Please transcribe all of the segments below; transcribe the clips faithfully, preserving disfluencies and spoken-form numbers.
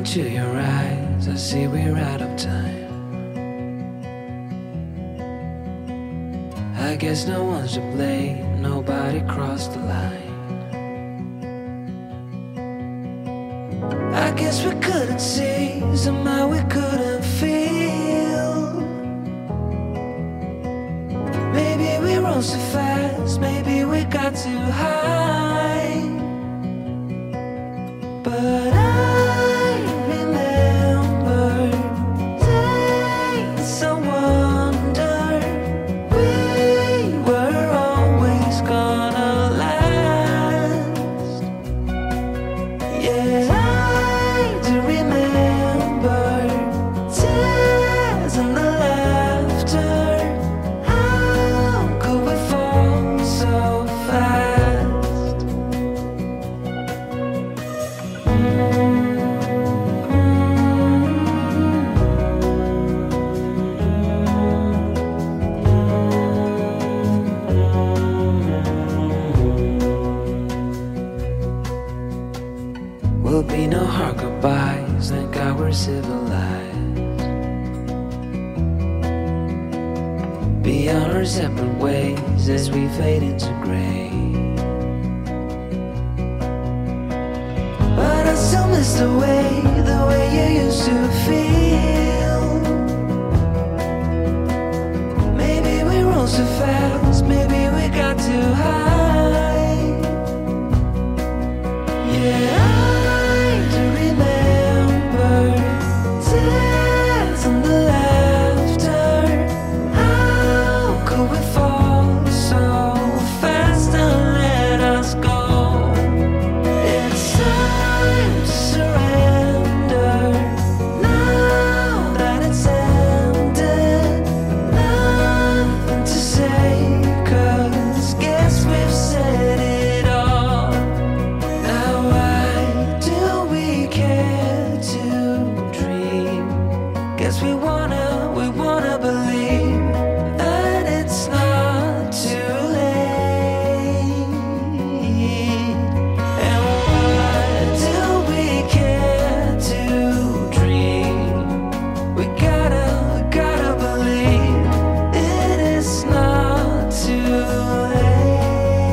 into your eyes, I see we're out of time. I guess no one's to blame, nobody crossed the line. I guess we couldn't see, somehow we couldn't feel. Maybe we rose too fast, maybe we got too high. But I remember days I wondered we were always gonna last. Yeah, I do remember tears and the laughter. How could we fall so fast? Will be no hard goodbyes, thank God we're civilized. Be on our separate ways as we fade into gray. But I still miss the way, the way you used to feel. Maybe we rose too fast, maybe we got too high. Yeah, tears and the laughter. How could we fall so fast and let us go? It's time to surrender. Now that it's ended, nothing to say, 'cause guess we've said it all. Now why do we care to dream? Guess we wanna, we wanna believe that it's not too late. And why do we care to dream? We gotta, we gotta believe it is not too late.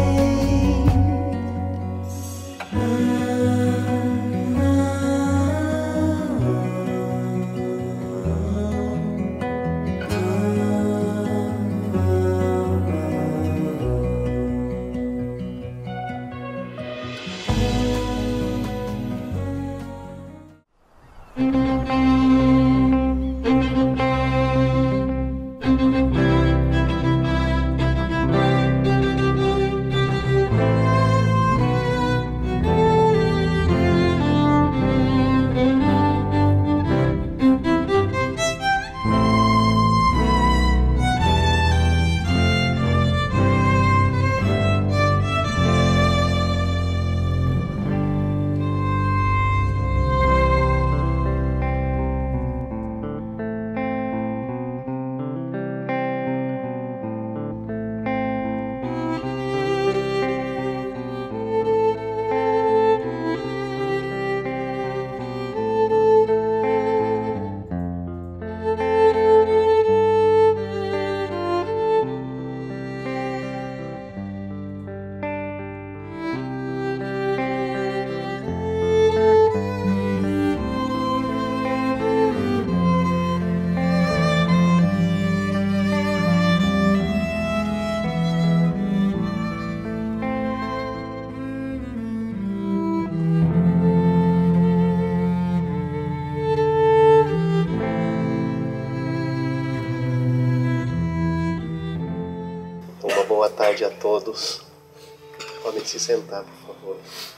Uma boa tarde a todos. Podem se sentar, por favor.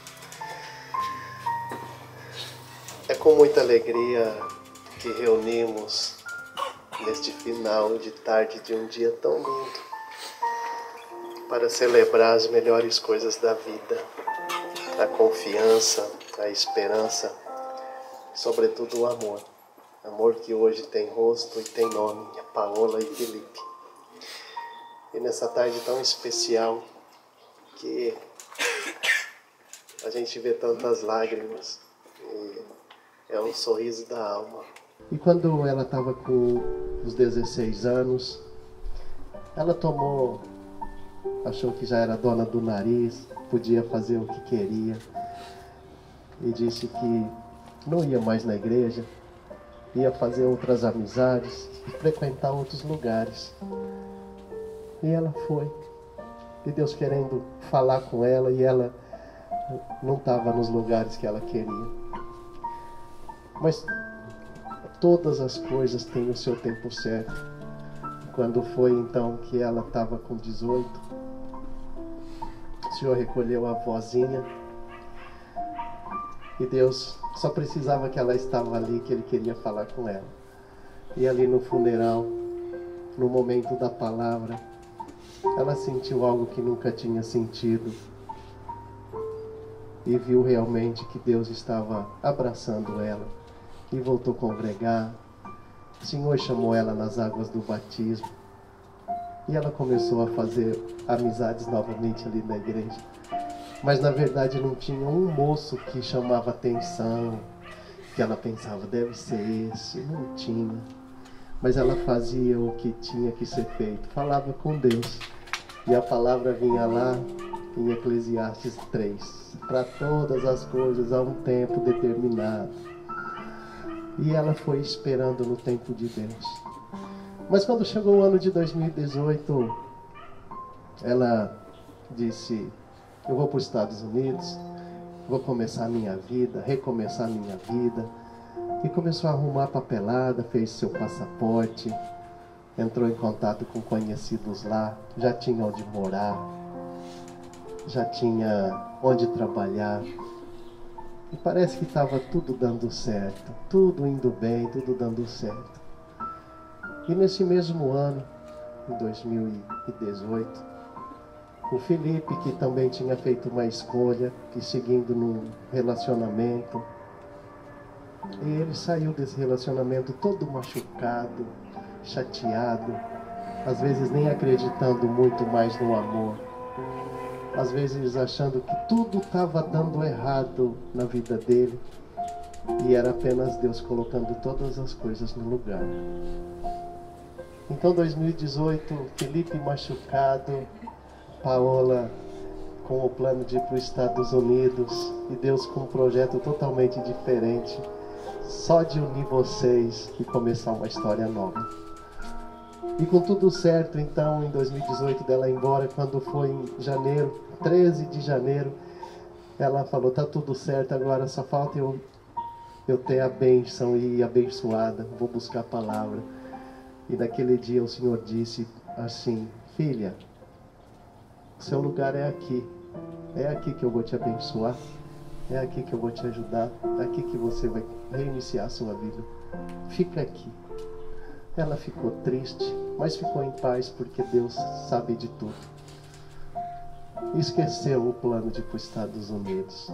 É com muita alegria que reunimos neste final de tarde de um dia tão lindo para celebrar as melhores coisas da vida, a confiança, a esperança, sobretudo o amor. Amor que hoje tem rosto e tem nome, Paola e Felipe. E nessa tarde tão especial que a gente vê tantas lágrimas e É um sorriso da alma. E quando ela estava com os dezesseis anos, ela tomou, achou que já era dona do nariz, podia fazer o que queria. E disse que não ia mais na igreja, ia fazer outras amizades e frequentar outros lugares. E ela foi. E Deus querendo falar com ela, e ela não estava nos lugares que ela queria. Mas todas as coisas têm o seu tempo certo. Quando foi então que ela estava com dezoito, o Senhor recolheu a vozinha. E Deus só precisava que ela estava ali, que Ele queria falar com ela. E ali no funeral, no momento da palavra, ela sentiu algo que nunca tinha sentido. E viu realmente que Deus estava abraçando ela. E voltou a congregar. O Senhor chamou ela nas águas do batismo. E ela começou a fazer amizades novamente ali na igreja. Mas na verdade não tinha um moço que chamava atenção, que ela pensava, deve ser esse. Não tinha. Mas ela fazia o que tinha que ser feito. Falava com Deus. E a palavra vinha lá em Eclesiastes três. Para todas as coisas há um tempo determinado. E ela foi esperando no tempo de Deus. Mas quando chegou o ano de dois mil e dezoito, ela disse, eu vou para os Estados Unidos, vou começar a minha vida, recomeçar a minha vida. E começou a arrumar papelada, fez seu passaporte, entrou em contato com conhecidos lá, já tinha onde morar, já tinha onde trabalhar. E parece que estava tudo dando certo, tudo indo bem, tudo dando certo. E nesse mesmo ano, em dois mil e dezoito, o Felipe, que também tinha feito uma escolha, que seguindo num relacionamento, e ele saiu desse relacionamento todo machucado, chateado, às vezes nem acreditando muito mais no amor, às vezes achando que tudo estava dando errado na vida dele, e era apenas Deus colocando todas as coisas no lugar. Então, dois mil e dezoito, Felipe machucado, Paola com o plano de ir para os Estados Unidos, e Deus com um projeto totalmente diferente, só de unir vocês e começar uma história nova. E com tudo certo, então, em dois mil e dezoito, dela ir embora, quando foi em janeiro, treze de janeiro, ela falou, tá tudo certo, agora só falta eu, eu ter a bênção e ir abençoada, vou buscar a palavra. E naquele dia o Senhor disse assim, filha, seu lugar é aqui, é aqui que eu vou te abençoar, é aqui que eu vou te ajudar, é aqui que você vai reiniciar a sua vida, fica aqui. Ela ficou triste, mas ficou em paz porque Deus sabe de tudo. Esqueceu o plano de ir para os Estados Unidos.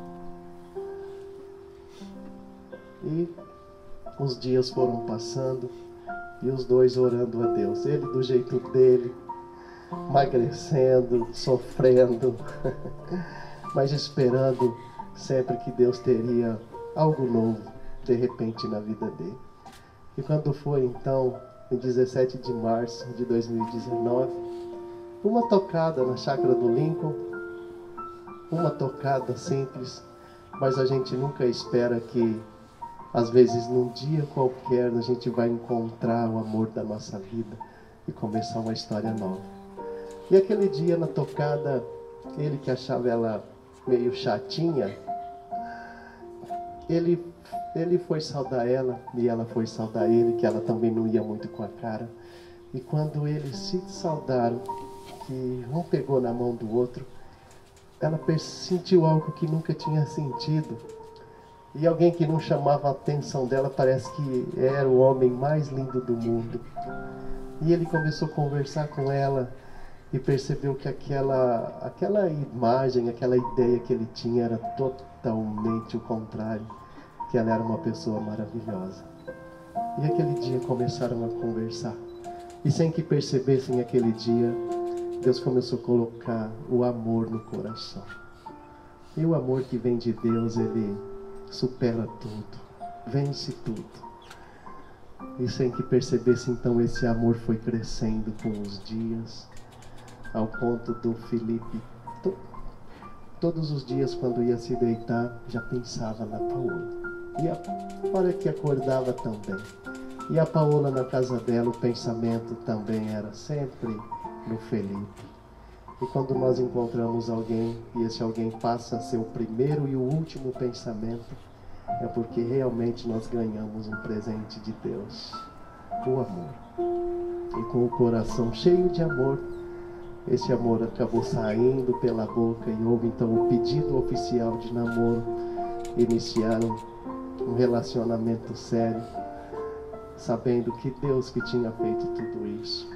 E os dias foram passando e os dois orando a Deus, ele do jeito dele, emagrecendo, sofrendo, mas esperando sempre que Deus teria algo novo, de repente, na vida dele. E quando foi então, em dezessete de março de dois mil e dezenove, uma tocada na chácara do Lincoln, uma tocada simples, mas a gente nunca espera que, às vezes, num dia qualquer, a gente vai encontrar o amor da nossa vida e começar uma história nova. E aquele dia na tocada, ele que achava ela meio chatinha, ele, ele foi saudar ela e ela foi saudar ele, que ela também não ia muito com a cara. E quando eles se saudaram, que um pegou na mão do outro, ela sentiu algo que nunca tinha sentido. E alguém que não chamava a atenção dela, parece que era o homem mais lindo do mundo. E ele começou a conversar com ela e percebeu que aquela, aquela imagem, aquela ideia que ele tinha era totalmente o contrário, que ela era uma pessoa maravilhosa. E aquele dia começaram a conversar. E sem que percebessem aquele dia, Deus começou a colocar o amor no coração. E o amor que vem de Deus, ele supera tudo. vence tudo. E sem que percebesse, então, esse amor foi crescendo com os dias, ao ponto do Felipe, to, todos os dias quando ia se deitar, já pensava na Paola. E a hora que acordava também. E a Paola na casa dela, o pensamento também era sempre no Felipe. E quando nós encontramos alguém, e esse alguém passa a ser o primeiro e o último pensamento, é porque realmente nós ganhamos um presente de Deus, o amor. E com o coração cheio de amor, esse amor acabou saindo pela boca e houve então o pedido oficial de namoro. Iniciaram um relacionamento sério, sabendo que Deus que tinha feito tudo isso.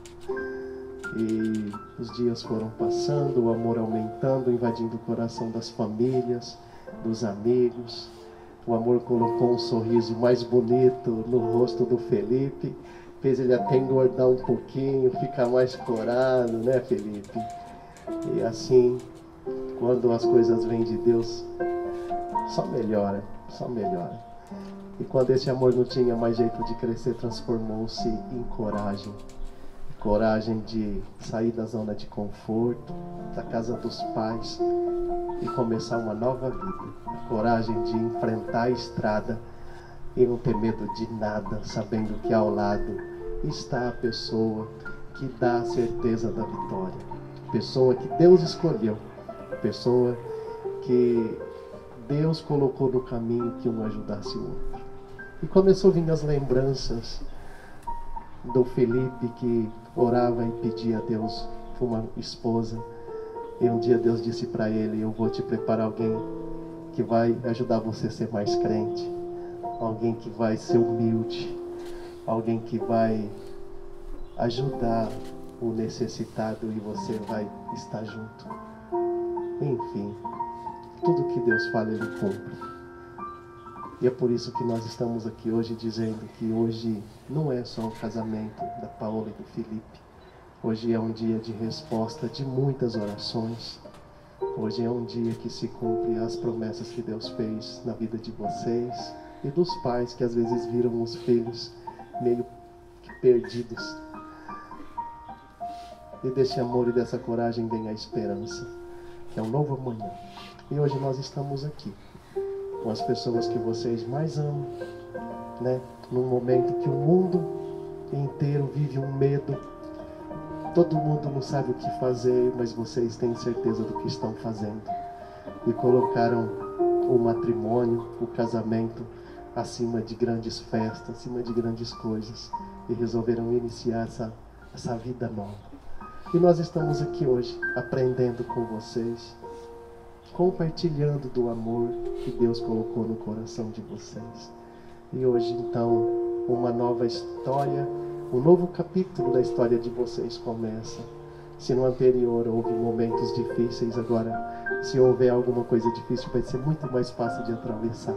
E os dias foram passando, o amor aumentando, invadindo o coração das famílias, dos amigos. O amor colocou um sorriso mais bonito no rosto do Felipe, fez ele até engordar um pouquinho, ficar mais corado, né, Felipe? E assim, quando as coisas vêm de Deus, só melhora, só melhora. E quando esse amor não tinha mais jeito de crescer, transformou-se em coragem. Coragem de sair da zona de conforto, da casa dos pais e começar uma nova vida. Coragem de enfrentar a estrada e não ter medo de nada, sabendo que ao lado está a pessoa que dá a certeza da vitória. Pessoa que Deus escolheu. Pessoa que Deus colocou no caminho que um ajudasse o outro. E começou a vir as lembranças do Felipe que orava e pedia a Deus por uma esposa. E um dia Deus disse para ele: eu vou te preparar alguém que vai ajudar você a ser mais crente, alguém que vai ser humilde, alguém que vai ajudar o necessitado e você vai estar junto. Enfim, tudo que Deus fala Ele cumpre. E é por isso que nós estamos aqui hoje dizendo que hoje não é só o casamento da Paola e do Felipe. Hoje é um dia de resposta de muitas orações. Hoje é um dia que se cumpre as promessas que Deus fez na vida de vocês e dos pais que às vezes viram os filhos meio que perdidos. E desse amor e dessa coragem vem a esperança, que é um novo amanhã. E hoje nós estamos aqui com as pessoas que vocês mais amam, né? Num momento que o mundo inteiro vive um medo, todo mundo não sabe o que fazer, mas vocês têm certeza do que estão fazendo. E colocaram o matrimônio, o casamento, acima de grandes festas, acima de grandes coisas, e resolveram iniciar essa, essa vida nova. E nós estamos aqui hoje, aprendendo com vocês, compartilhando do amor que Deus colocou no coração de vocês. E hoje, então, uma nova história, um novo capítulo da história de vocês começa. Se no anterior houve momentos difíceis, agora, se houver alguma coisa difícil, vai ser muito mais fácil de atravessar.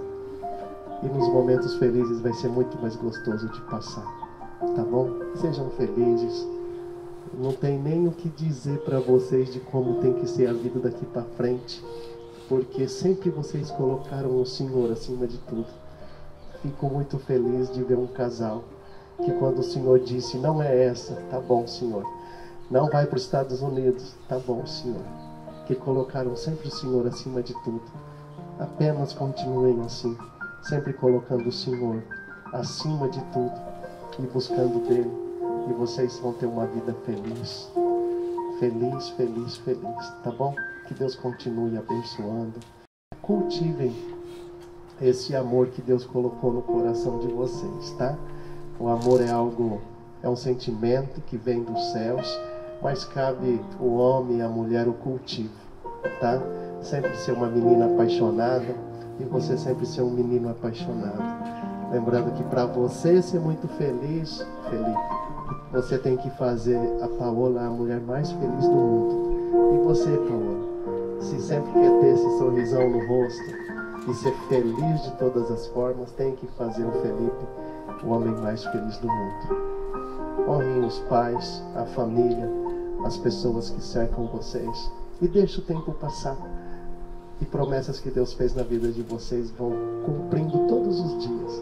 E nos momentos felizes vai ser muito mais gostoso de passar. Tá bom? Sejam felizes. Não tem nem o que dizer para vocês de como tem que ser a vida daqui para frente, porque sempre vocês colocaram o Senhor acima de tudo. Fico muito feliz de ver um casal que quando o Senhor disse: não é essa, tá bom, Senhor. Não vai para os Estados Unidos, tá bom, Senhor. Que colocaram sempre o Senhor acima de tudo. Apenas continuem assim, sempre colocando o Senhor acima de tudo e buscando dele. E vocês vão ter uma vida feliz. Feliz, feliz, feliz. Tá bom? Que Deus continue abençoando. Cultivem esse amor que Deus colocou no coração de vocês, tá? O amor é algo, é um sentimento que vem dos céus, mas cabe o homem e a mulher o cultivo, tá? Sempre ser uma menina apaixonada e você sempre ser um menino apaixonado. Lembrando que para você ser muito feliz, Felipe, você tem que fazer a Paola a mulher mais feliz do mundo. E você, Paola, se sempre quer ter esse sorrisão no rosto e ser feliz de todas as formas, tem que fazer o Felipe o homem mais feliz do mundo. Honrem os pais, a família, as pessoas que cercam vocês. E deixe o tempo passar. E promessas que Deus fez na vida de vocês vão cumprindo todos os dias.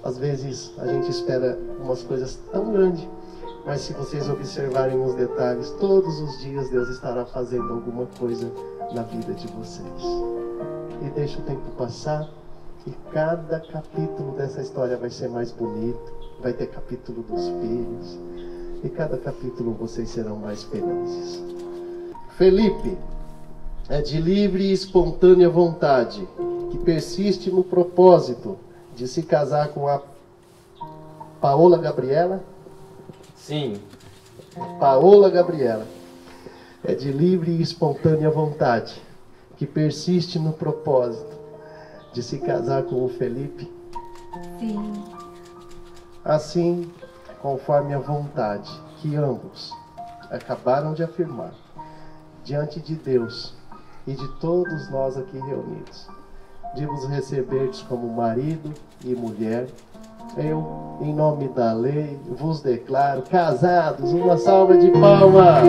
Às vezes a gente espera umas coisas tão grandes, mas se vocês observarem os detalhes, todos os dias Deus estará fazendo alguma coisa na vida de vocês. E deixa o tempo passar e cada capítulo dessa história vai ser mais bonito. Vai ter capítulo dos filhos e cada capítulo vocês serão mais felizes. Felipe é de livre e espontânea vontade, que persiste no propósito de se casar com a Paola Gabriela? Sim. Paola Gabriela é de livre e espontânea vontade, que persiste no propósito de se casar com o Felipe? Sim. Assim, conforme a vontade que ambos acabaram de afirmar, diante de Deus e de todos nós aqui reunidos, de vos receberdes como marido e mulher, eu, em nome da lei, vos declaro casados. Uma salva de palmas!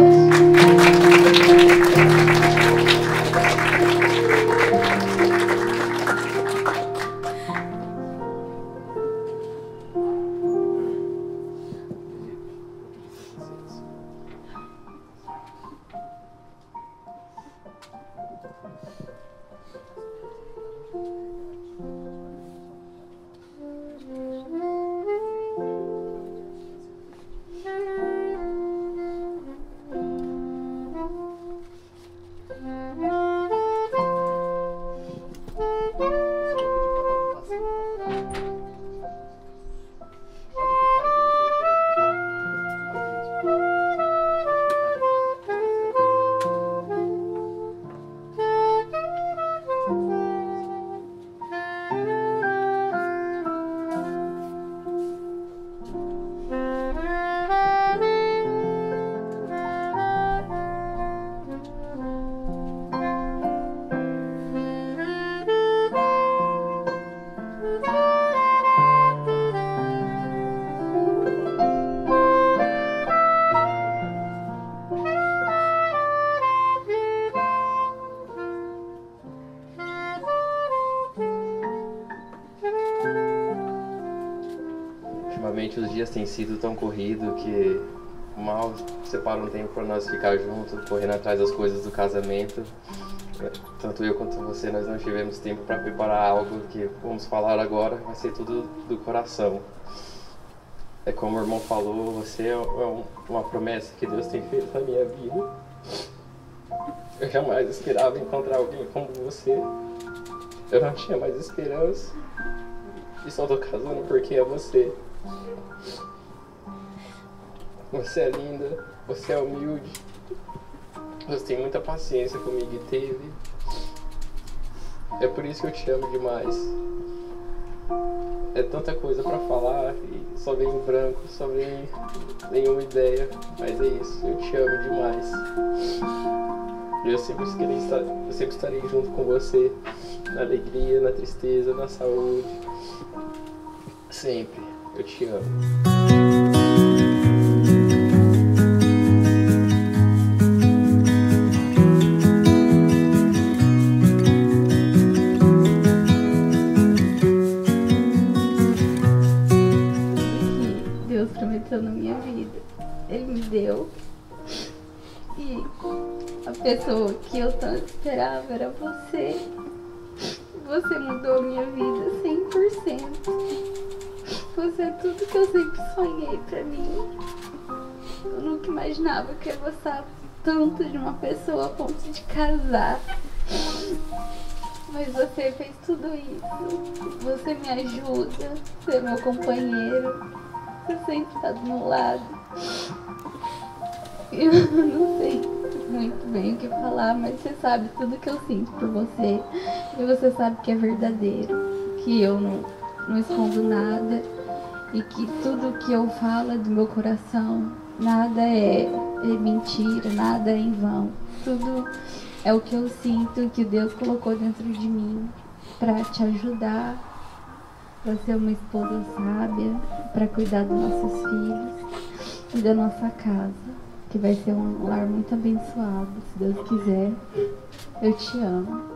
Ultimamente os dias têm sido tão corridos que mal separa um tempo para nós ficar juntos, correndo atrás das coisas do casamento. Tanto eu quanto você, nós não tivemos tempo para preparar algo que vamos falar agora, vai ser tudo do coração. É como o irmão falou, você é uma promessa que Deus tem feito na minha vida. Eu jamais esperava encontrar alguém como você. Eu não tinha mais esperança. E só tô casando porque é você. Você é linda, você é humilde. Você tem muita paciência comigo e teve. É por isso que eu te amo demais. É tanta coisa pra falar e só vem em branco, só vem nenhuma ideia. Mas é isso, eu te amo demais. E eu sempre estarei, estar, eu sempre estarei junto com você, na alegria, na tristeza, na saúde. Sempre, eu te amo. Deus prometeu na minha vida, Ele me deu. E a pessoa que eu tanto esperava era você. Você mudou a minha vida cem por cento. Você é tudo que eu sempre sonhei pra mim. Eu nunca imaginava que eu ia gostar tanto de uma pessoa a ponto de casar. Mas você fez tudo isso. Você me ajuda, você é meu companheiro. Você sempre tá do meu lado. Eu não sei muito bem o que falar, mas você sabe tudo que eu sinto por você. E você sabe que é verdadeiro, que eu não, não escondo nada. E que tudo que eu falo é do meu coração. Nada é, é mentira, nada é em vão. Tudo é o que eu sinto, que Deus colocou dentro de mim pra te ajudar, pra ser uma esposa sábia, pra cuidar dos nossos filhos e da nossa casa, que vai ser um lar muito abençoado, se Deus quiser. Eu te amo.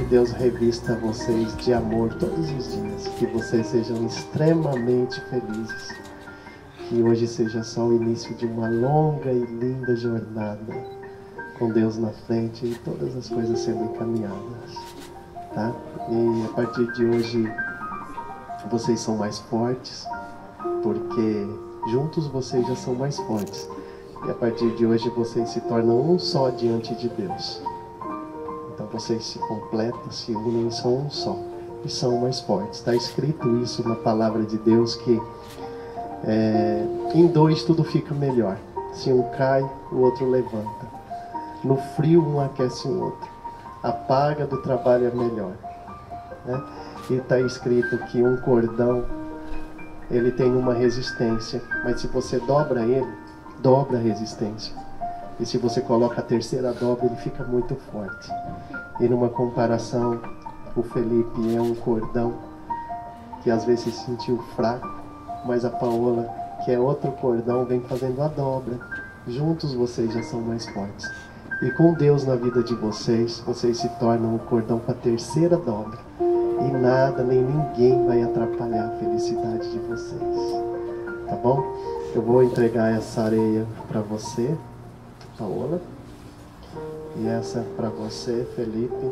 Deus revista vocês de amor todos os dias. Que vocês sejam extremamente felizes. Que hoje seja só o início de uma longa e linda jornada com Deus na frente e todas as coisas sendo encaminhadas, tá? E a partir de hoje vocês são mais fortes, porque juntos vocês já são mais fortes. E a partir de hoje vocês se tornam um só diante de Deus. Então vocês se completam, se unem e são um só. E são mais fortes. Está escrito isso na palavra de Deus que É, em dois tudo fica melhor. Se um cai, o outro levanta. No frio um aquece o outro. A paga do trabalho é melhor, né? E está escrito que um cordão ele tem uma resistência, mas se você dobra ele, dobra a resistência. E se você coloca a terceira dobra, ele fica muito forte. E numa comparação, o Felipe é um cordão que às vezes se sentiu fraco, mas a Paola, que é outro cordão, vem fazendo a dobra. Juntos vocês já são mais fortes. E com Deus na vida de vocês, vocês se tornam o cordão com a terceira dobra. E nada, nem ninguém vai atrapalhar a felicidade de vocês. Tá bom? Eu vou entregar essa areia para você, Paola. E essa para você, Felipe.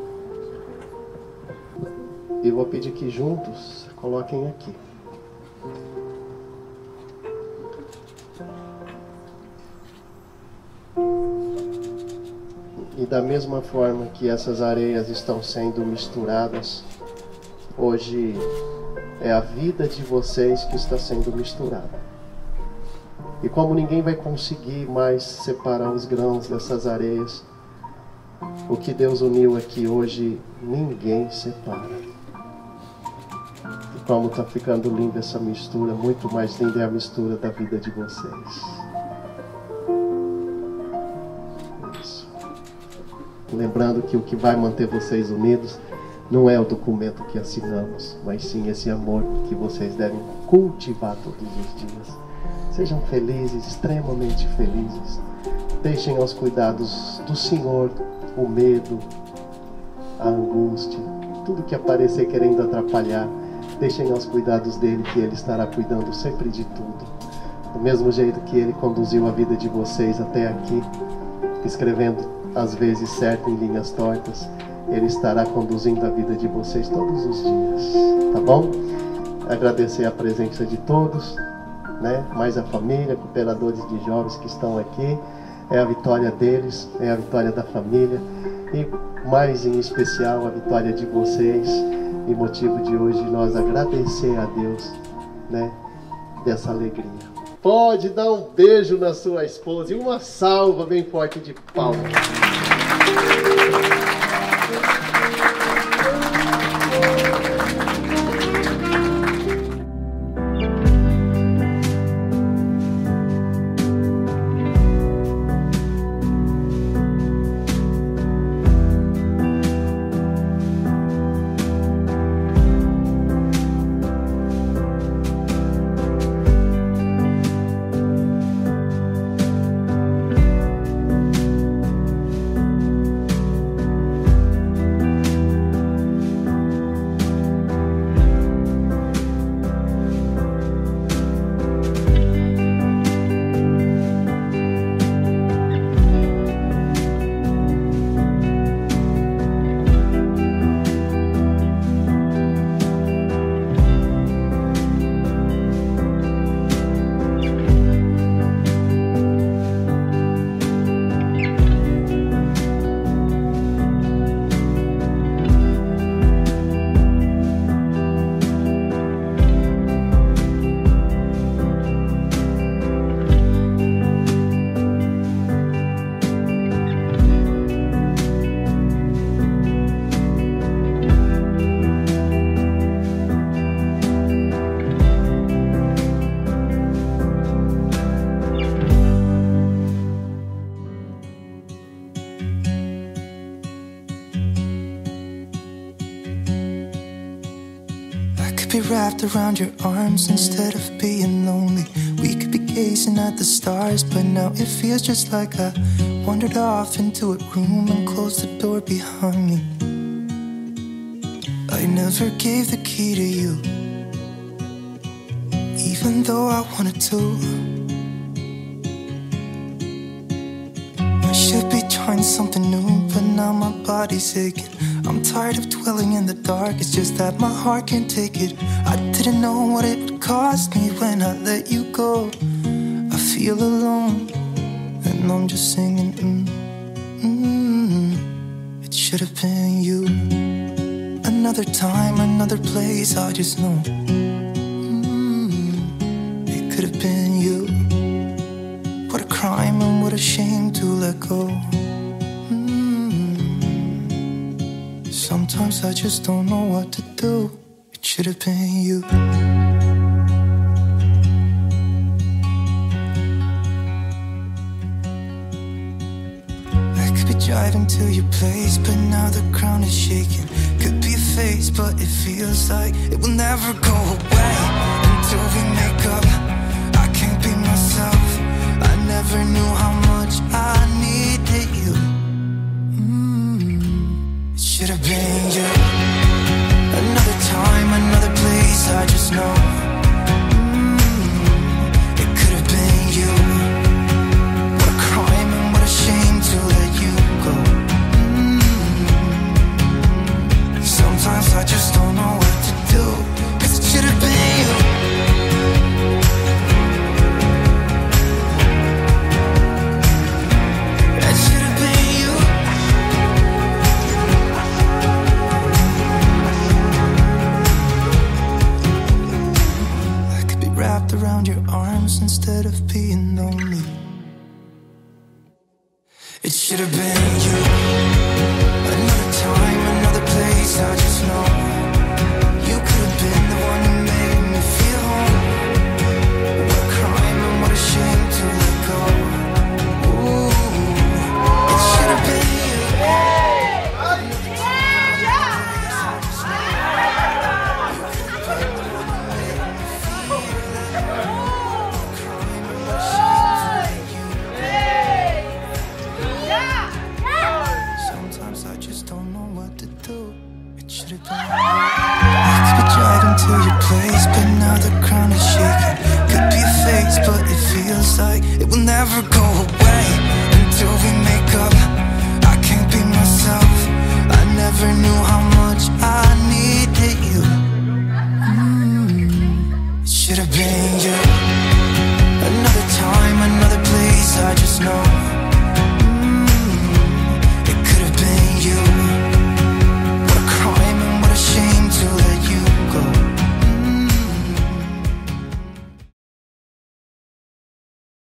E vou pedir que juntos coloquem aqui. E da mesma forma que essas areias estão sendo misturadas, hoje é a vida de vocês que está sendo misturada. E como ninguém vai conseguir mais separar os grãos dessas areias, o que Deus uniu aqui hoje, ninguém separa. E como está ficando linda essa mistura, muito mais linda é a mistura da vida de vocês. Lembrando que o que vai manter vocês unidos não é o documento que assinamos, mas sim esse amor que vocês devem cultivar todos os dias. Sejam felizes, extremamente felizes. Deixem aos cuidados do Senhor o medo, a angústia, tudo que aparecer querendo atrapalhar. Deixem aos cuidados dele, que ele estará cuidando sempre de tudo. Do mesmo jeito que ele conduziu a vida de vocês até aqui, escrevendo às vezes certo em linhas tortas, ele estará conduzindo a vida de vocês todos os dias, tá bom? Agradecer a presença de todos, né? Mais a família, cooperadores de jovens que estão aqui. É a vitória deles, é a vitória da família e mais em especial a vitória de vocês. E motivo de hoje nós agradecer a Deus, né? Dessa alegria. Pode dar um beijo na sua esposa e uma salva bem forte de palmas. Be wrapped around your arms instead of being lonely. We could be gazing at the stars, but now it feels just like I wandered off into a room and closed the door behind me. I never gave the key to you, even though I wanted to. I should be trying something new, but now my body's aching. I'm tired of dwelling in the dark, it's just that my heart can't take it. I didn't know what it would cost me when I let you go. I feel alone, and I'm just singing, mm, mm, it should have been you. Another time, another place, I just know, mm, it could have been you. What a crime and what a shame to let go. mm, Sometimes I just don't know what to do. It should have been you. Driving to your place, but now the ground is shaking. Could be a phase, but it feels like it will never go away until we make up. I can't be myself. I never knew how much I needed you. mm, It should have been you. Another time, another place, I just know, mm, it could have been you. What a crime and what a shame to let you go. mm, Sometimes I just don't know what to do, 'cause it should have been you. It should have been you. I could be wrapped around your arms instead of being lonely. It should have been you. Another time, another place, I just know you could have been the one who made me feel home. What a crime and what a shame to let go. Ooh, it should have been you. I could be driving to your place, but now the ground is shaking. Could be a phase, but it feels like it will never go away